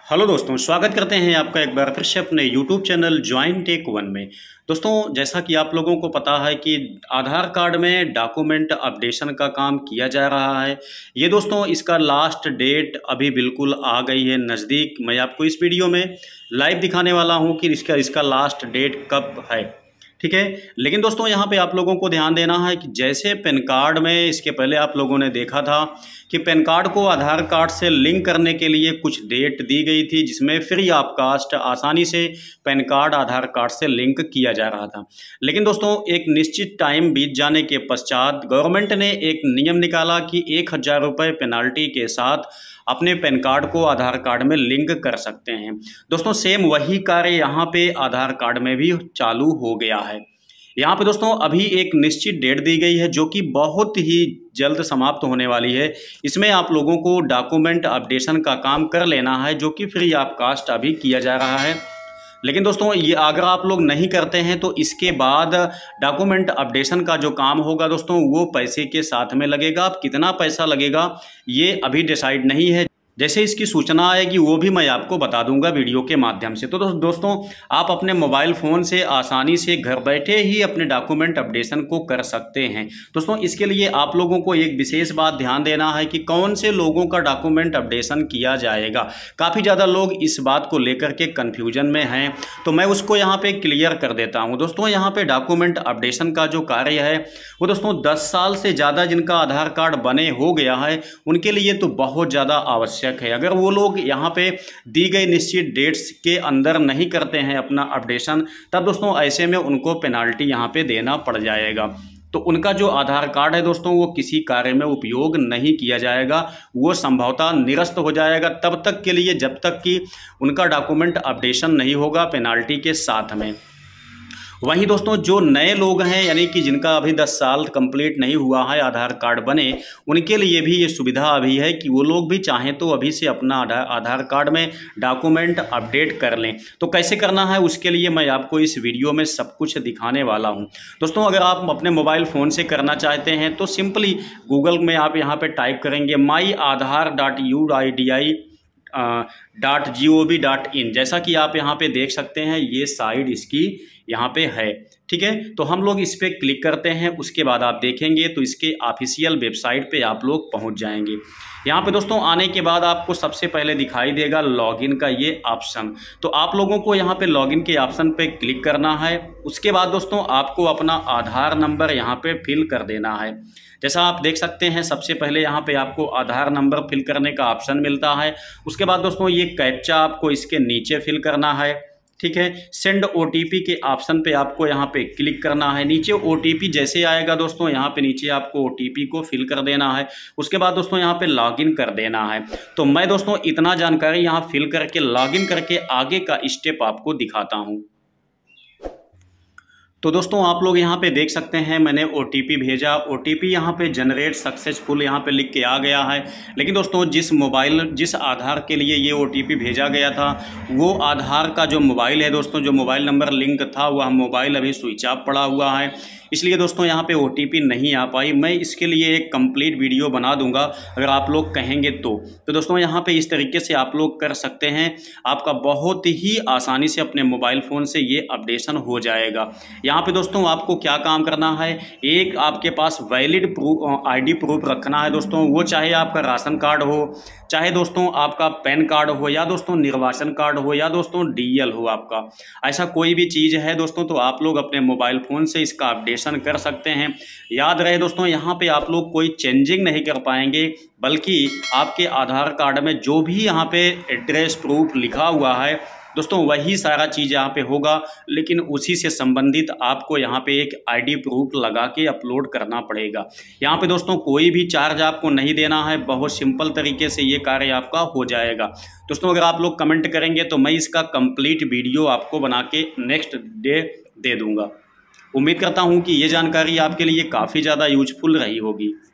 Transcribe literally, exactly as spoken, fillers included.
Hello दोस्तों, स्वागत करते हैं आपका एक बार फिर से अपने YouTube channel Join Tech One में। दोस्तों, जैसा कि आप लोगों को पता है कि आधार कार्ड में डॉक्यूमेंट अपडेशन का काम किया जा रहा है। ये दोस्तों इसका लास्ट डेट अभी बिल्कुल आ गई है नज़दीक। मैं आपको इस वीडियो में लाइव दिखाने वाला हूँ कि इसका इसका लास्ट डेट कब है, ठीक है। लेकिन दोस्तों यहाँ पे आप लोगों को ध्यान देना है कि जैसे पैन कार्ड में इसके पहले आप लोगों ने देखा था कि पैन कार्ड को आधार कार्ड से लिंक करने के लिए कुछ डेट दी गई थी, जिसमें फ्री ऑफ कास्ट आसानी से पैन कार्ड आधार कार्ड से लिंक किया जा रहा था। लेकिन दोस्तों एक निश्चित टाइम बीत जाने के पश्चात गवर्नमेंट ने एक नियम निकाला कि एक हज़ार रुपये पेनाल्टी के साथ अपने पैन कार्ड को आधार कार्ड में लिंक कर सकते हैं। दोस्तों सेम वही कार्य यहाँ पे आधार कार्ड में भी चालू हो गया है। यहाँ पे दोस्तों अभी एक निश्चित डेट दी गई है जो कि बहुत ही जल्द समाप्त होने वाली है। इसमें आप लोगों को डॉक्यूमेंट अपडेशन का काम कर लेना है, जो कि फ्री ऑफ कास्ट अभी किया जा रहा है। लेकिन दोस्तों ये अगर आप लोग नहीं करते हैं तो इसके बाद डॉक्यूमेंट अपडेशन का जो काम होगा दोस्तों वो पैसे के साथ में लगेगा। अब कितना पैसा लगेगा ये अभी डिसाइड नहीं है। जैसे इसकी सूचना आएगी वो भी मैं आपको बता दूंगा वीडियो के माध्यम से। तो दोस्तों आप अपने मोबाइल फ़ोन से आसानी से घर बैठे ही अपने डॉक्यूमेंट अपडेशन को कर सकते हैं। दोस्तों इसके लिए आप लोगों को एक विशेष बात ध्यान देना है कि कौन से लोगों का डॉक्यूमेंट अपडेशन किया जाएगा। काफ़ी ज़्यादा लोग इस बात को लेकर के कन्फ्यूजन में हैं, तो मैं उसको यहाँ पर क्लियर कर देता हूँ। दोस्तों यहाँ पर डॉक्यूमेंट अपडेशन का जो कार्य है वो दोस्तों दस साल से ज़्यादा जिनका आधार कार्ड बने हो गया है उनके लिए तो बहुत ज़्यादा आवश्यक है। अगर वो लोग यहाँ पे दी गई निश्चित डेट्स के अंदर नहीं करते हैं अपना अपडेशन, तब दोस्तों ऐसे में उनको पेनाल्टी यहाँ पे देना पड़ जाएगा। तो उनका जो आधार कार्ड है दोस्तों वो किसी कार्य में उपयोग नहीं किया जाएगा, वो संभवतः निरस्त हो जाएगा तब तक के लिए जब तक कि उनका डॉक्यूमेंट अपडेशन नहीं होगा पेनाल्टी के साथ में। वहीं दोस्तों जो नए लोग हैं यानी कि जिनका अभी दस साल कंप्लीट नहीं हुआ है आधार कार्ड बने, उनके लिए भी ये सुविधा अभी है कि वो लोग भी चाहें तो अभी से अपना आधार कार्ड में डॉक्यूमेंट अपडेट कर लें। तो कैसे करना है उसके लिए मैं आपको इस वीडियो में सब कुछ दिखाने वाला हूं। दोस्तों अगर आप अपने मोबाइल फ़ोन से करना चाहते हैं तो सिंपली गूगल में आप यहाँ पर टाइप करेंगे my Aadhaar dot U I D A I dot G O V dot. In कि आप यहाँ पे देख सकते हैं ये साइट इसकी यहाँ पे है, ठीक है। तो हम लोग इस पर क्लिक करते हैं, उसके बाद आप देखेंगे तो इसके ऑफिशियल वेबसाइट पे आप लोग पहुँच जाएंगे। यहाँ पे दोस्तों आने के बाद आपको सबसे पहले दिखाई देगा लॉगिन का ये ऑप्शन। तो आप लोगों को यहाँ पे लॉगिन के ऑप्शन पे क्लिक करना है। उसके बाद दोस्तों आपको अपना आधार नंबर यहाँ पे फिल कर देना है। जैसा आप देख सकते हैं सबसे पहले यहाँ पे आपको आधार नंबर फिल करने का ऑप्शन मिलता है। उसके बाद दोस्तों ये कैप्चा आपको इसके नीचे फिल करना है, ठीक है। सेंड ओटीपी के ऑप्शन पे आपको यहाँ पे क्लिक करना है। नीचे ओटीपी जैसे आएगा दोस्तों यहाँ पे नीचे आपको ओटीपी को फिल कर देना है। उसके बाद दोस्तों यहाँ पे लॉगिन कर देना है। तो मैं दोस्तों इतना जानकारी यहाँ फिल करके लॉगिन करके आगे का स्टेप आपको दिखाता हूँ। तो दोस्तों आप लोग यहाँ पे देख सकते हैं मैंने ओ टी पी भेजा, ओ टी पी यहाँ पे जनरेट सक्सेसफुल यहाँ पे लिख के आ गया है। लेकिन दोस्तों जिस मोबाइल जिस आधार के लिए ये ओ टी पी भेजा गया था वो आधार का जो मोबाइल है दोस्तों, जो मोबाइल नंबर लिंक था वह मोबाइल अभी स्विच ऑफ पड़ा हुआ है, इसलिए दोस्तों यहाँ पे ओ टी पी नहीं आ पाई। मैं इसके लिए एक कंप्लीट वीडियो बना दूंगा अगर आप लोग कहेंगे तो। तो दोस्तों यहाँ पे इस तरीके से आप लोग कर सकते हैं, आपका बहुत ही आसानी से अपने मोबाइल फ़ोन से ये अपडेशन हो जाएगा। यहाँ पे दोस्तों आपको क्या काम करना है, एक आपके पास वैलिड प्रूफ आईडी प्रूफ रखना है दोस्तों। वो चाहे आपका राशन कार्ड हो, चाहे दोस्तों आपका पैन कार्ड हो, या दोस्तों निर्वाचन कार्ड हो, या दोस्तों डी एल हो आपका, ऐसा कोई भी चीज़ है दोस्तों तो आप लोग अपने मोबाइल फ़ोन से इसका अपडेशन कर सकते हैं। याद रहे दोस्तों यहाँ पे आप लोग कोई चेंजिंग नहीं कर पाएंगे, बल्कि आपके आधार कार्ड में जो भी यहाँ पे एड्रेस प्रूफ लिखा हुआ है दोस्तों वही सारा चीज़ यहाँ पे होगा, लेकिन उसी से संबंधित आपको यहाँ पे एक आईडी प्रूफ लगा के अपलोड करना पड़ेगा। यहाँ पे दोस्तों कोई भी चार्ज आपको नहीं देना है, बहुत सिंपल तरीके से ये कार्य आपका हो जाएगा। दोस्तों अगर आप लोग कमेंट करेंगे तो मैं इसका कंप्लीट वीडियो आपको बना के नेक्स्ट डे दे दूँगा। उम्मीद करता हूँ कि ये जानकारी आपके लिए काफ़ी ज़्यादा यूजफुल रही होगी।